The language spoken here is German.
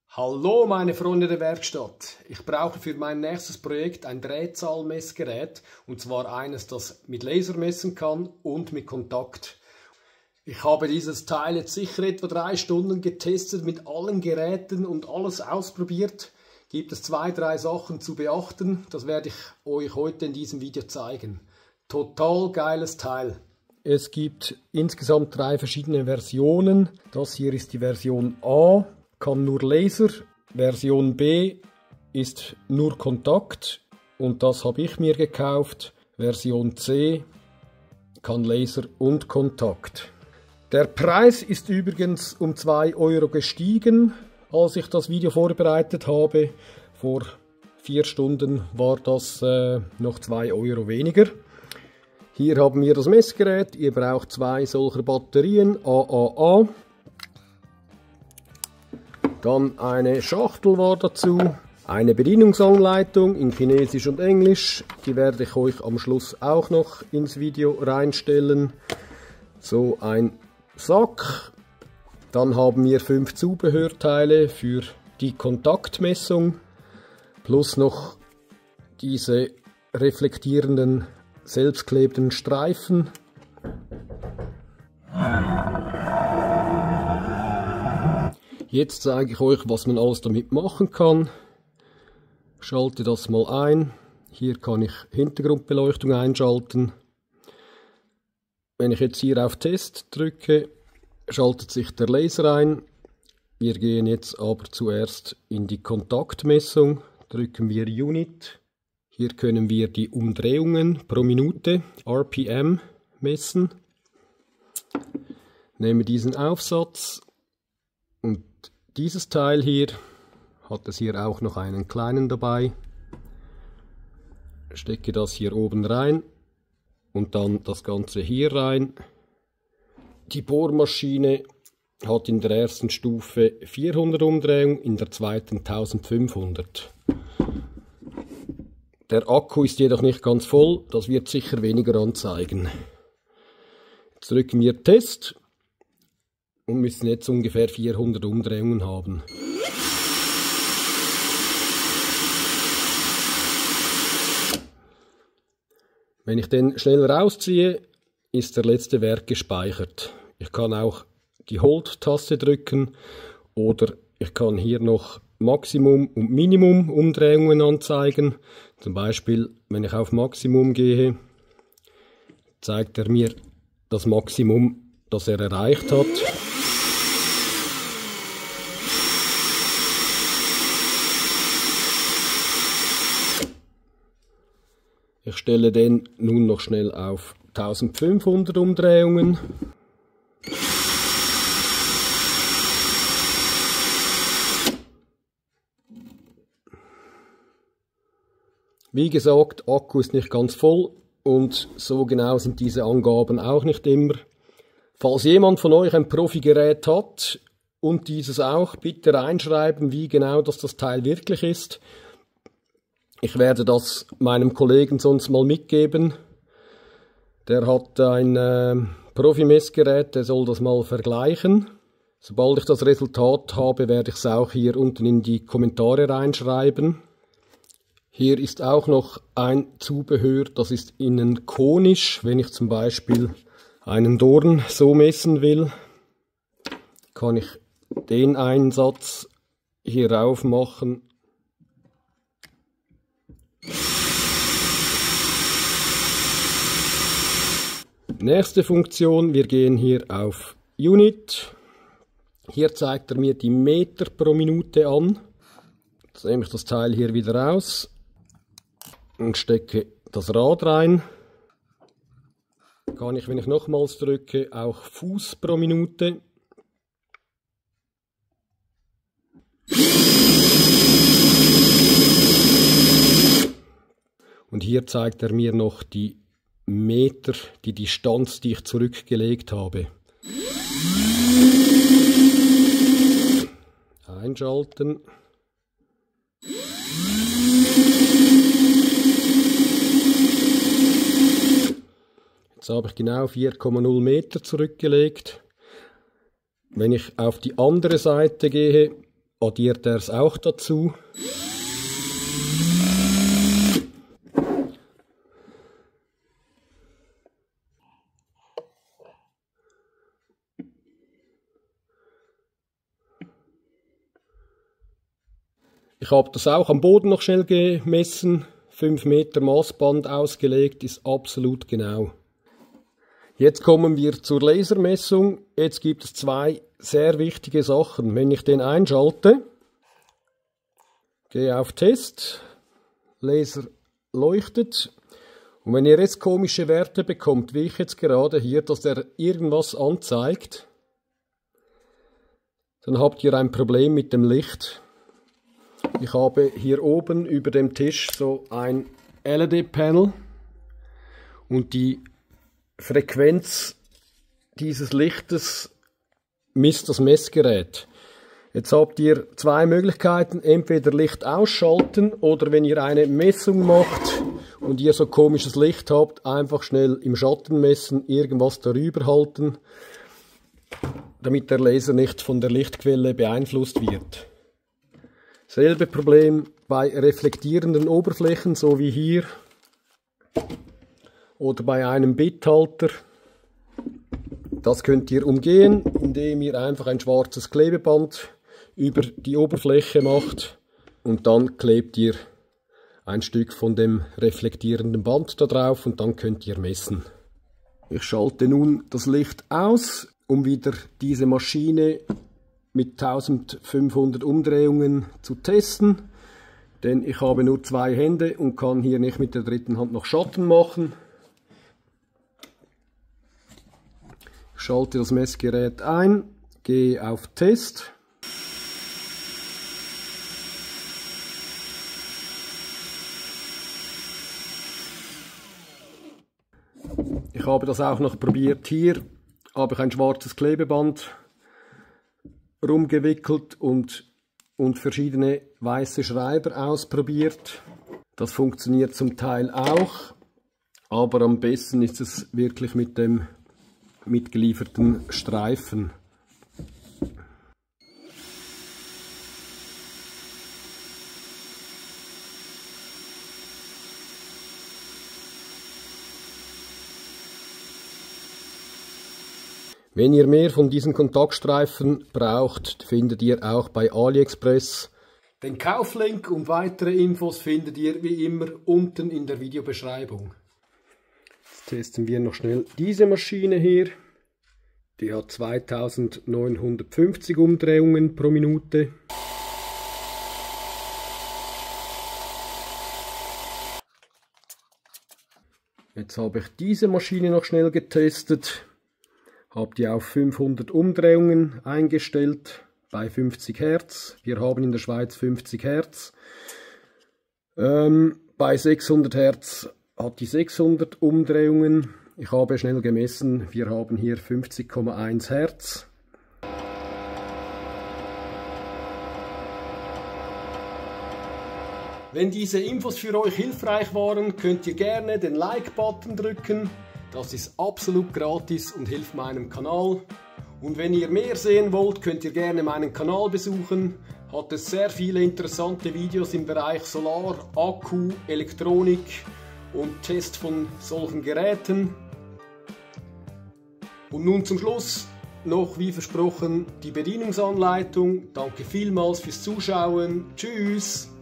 Hallo meine Freunde der Werkstatt. Ich brauche für mein nächstes Projekt ein Drehzahlmessgerät, und zwar eines, das mit Laser messen kann und mit Kontakt. Ich habe dieses Teil jetzt sicher etwa 3 Stunden getestet, mit allen Geräten und alles ausprobiert. Gibt es 2, 3 Sachen zu beachten, das werde ich euch heute in diesem Video zeigen. Total geiles Teil. Es gibt insgesamt 3 verschiedene Versionen. Das hier ist die Version A. Kann nur Laser, Version B ist nur Kontakt und das habe ich mir gekauft. Version C kann Laser und Kontakt. Der Preis ist übrigens um 2 Euro gestiegen, als ich das Video vorbereitet habe. Vor 4 Stunden war das noch 2 Euro weniger. Hier haben wir das Messgerät. Ihr braucht 2 solcher Batterien AAA. Dann eine Schachtel war dazu, eine Bedienungsanleitung in Chinesisch und Englisch, die werde ich euch am Schluss auch noch ins Video reinstellen. So ein Sack, dann haben wir 5 Zubehörteile für die Kontaktmessung, plus noch diese reflektierenden, selbstklebenden Streifen. Jetzt zeige ich euch, was man alles damit machen kann. Schalte das mal ein. Hier kann ich Hintergrundbeleuchtung einschalten. Wenn ich jetzt hier auf Test drücke, schaltet sich der Laser ein. Wir gehen jetzt aber zuerst in die Kontaktmessung. Drücken wir Unit. Hier können wir die Umdrehungen pro Minute, RPM, messen. Nehme diesen Aufsatz. Und dieses Teil hier hat es hier auch noch einen kleinen dabei. Stecke das hier oben rein und dann das Ganze hier rein. Die Bohrmaschine hat in der ersten Stufe 400 Umdrehungen, in der zweiten 1500. Der Akku ist jedoch nicht ganz voll, das wird sicher weniger anzeigen. Jetzt drücken wir Test. Und müssen jetzt ungefähr 400 Umdrehungen haben. Wenn ich den schnell rausziehe, ist der letzte Wert gespeichert. Ich kann auch die Hold-Taste drücken oder ich kann hier noch Maximum und Minimum Umdrehungen anzeigen. Zum Beispiel, wenn ich auf Maximum gehe, zeigt er mir das Maximum, das er erreicht hat. Ich stelle den nun noch schnell auf 1500 Umdrehungen. Wie gesagt, Akku ist nicht ganz voll und so genau sind diese Angaben auch nicht immer. Falls jemand von euch ein Profi-Gerät hat und dieses auch, bitte reinschreiben, wie genau das Teil wirklich ist. Ich werde das meinem Kollegen sonst mal mitgeben. Der hat ein Profi-Messgerät, der soll das mal vergleichen. Sobald ich das Resultat habe, werde ich es auch hier unten in die Kommentare reinschreiben. Hier ist auch noch ein Zubehör, das ist innen konisch. Wenn ich zum Beispiel einen Dorn so messen will, kann ich den Einsatz hier rauf machen. Nächste Funktion, wir gehen hier auf Unit. Hier zeigt er mir die Meter pro Minute an. Jetzt nehme ich das Teil hier wieder raus und stecke das Rad rein. Kann ich, wenn ich nochmals drücke, auch Fuß pro Minute. Und hier zeigt er mir noch die Meter, die Distanz, die ich zurückgelegt habe. Einschalten. Jetzt habe ich genau 4,0 Meter zurückgelegt. Wenn ich auf die andere Seite gehe, addiert er es auch dazu. Ich habe das auch am Boden noch schnell gemessen. 5 Meter Maßband ausgelegt, ist absolut genau. Jetzt kommen wir zur Lasermessung. Jetzt gibt es 2 sehr wichtige Sachen. Wenn ich den einschalte, gehe auf Test, Laser leuchtet. Und wenn ihr jetzt komische Werte bekommt, wie ich jetzt gerade hier, dass der irgendwas anzeigt, dann habt ihr ein Problem mit dem Licht. Ich habe hier oben über dem Tisch so ein LED-Panel und die Frequenz dieses Lichtes misst das Messgerät. Jetzt habt ihr 2 Möglichkeiten, entweder Licht ausschalten oder wenn ihr eine Messung macht und ihr so komisches Licht habt, einfach schnell im Schatten messen, irgendwas darüber halten, damit der Laser nicht von der Lichtquelle beeinflusst wird. Selbe Problem bei reflektierenden Oberflächen, so wie hier, oder bei einem Bithalter. Das könnt ihr umgehen, indem ihr einfach ein schwarzes Klebeband über die Oberfläche macht und dann klebt ihr ein Stück von dem reflektierenden Band da drauf und dann könnt ihr messen. Ich schalte nun das Licht aus, um wieder diese Maschine mit 1500 Umdrehungen zu testen, denn ich habe nur 2 Hände und kann hier nicht mit der dritten Hand noch Schatten machen. Ich schalte das Messgerät ein, gehe auf Test. Ich habe das auch noch probiert. Hier habe ich ein schwarzes Klebeband rumgewickelt und verschiedene weiße Schreiber ausprobiert. Das funktioniert zum Teil auch, aber am besten ist es wirklich mit dem mitgelieferten Streifen. Wenn ihr mehr von diesen Kontaktstreifen braucht, findet ihr auch bei AliExpress. Den Kauflink und weitere Infos findet ihr wie immer unten in der Videobeschreibung. Jetzt testen wir noch schnell diese Maschine hier. Die hat 2950 Umdrehungen pro Minute. Jetzt habe ich diese Maschine noch schnell getestet. Habe die auf 500 Umdrehungen eingestellt bei 50 Hertz. Wir haben in der Schweiz 50 Hertz. Bei 600 Hertz hat die 600 Umdrehungen. Ich habe schnell gemessen, wir haben hier 50,1 Hertz. Wenn diese Infos für euch hilfreich waren, könnt ihr gerne den Like-Button drücken. Das ist absolut gratis und hilft meinem Kanal. Und wenn ihr mehr sehen wollt, könnt ihr gerne meinen Kanal besuchen. Hat es sehr viele interessante Videos im Bereich Solar, Akku, Elektronik und Test von solchen Geräten. Und nun zum Schluss noch wie versprochen die Bedienungsanleitung. Danke vielmals fürs Zuschauen. Tschüss!